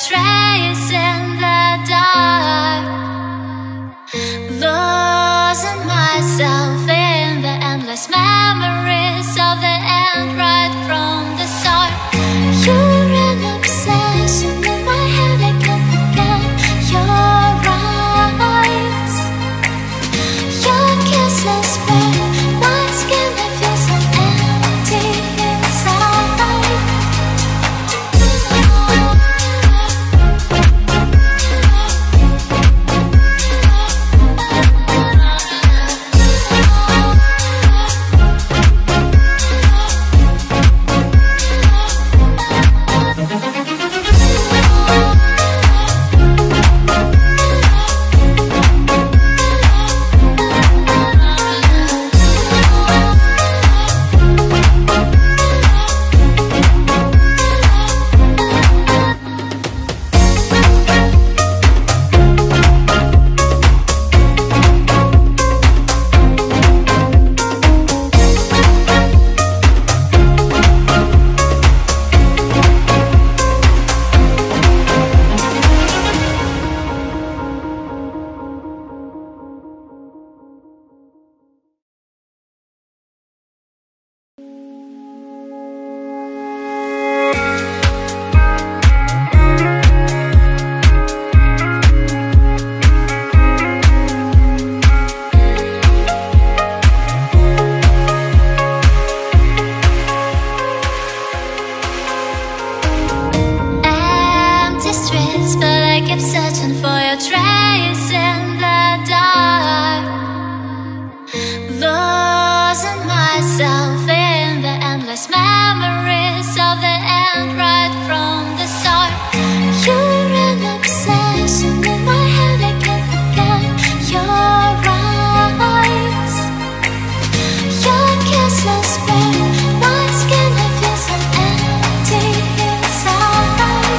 trace in the dark, losing myself in the endless memories of the end right from the start. You're an obsession in my head, I can't forget your eyes. Your kisses burn my skin, I feel so empty inside. But I keep searching for your trace in the dark, losing myself in the endless memories of the end right from the start. You're an obsession in my head, I can't forget your eyes. Your kisses burn my skin, I feel so empty inside.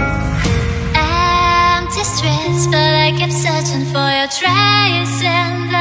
But I keep searching for your trace in the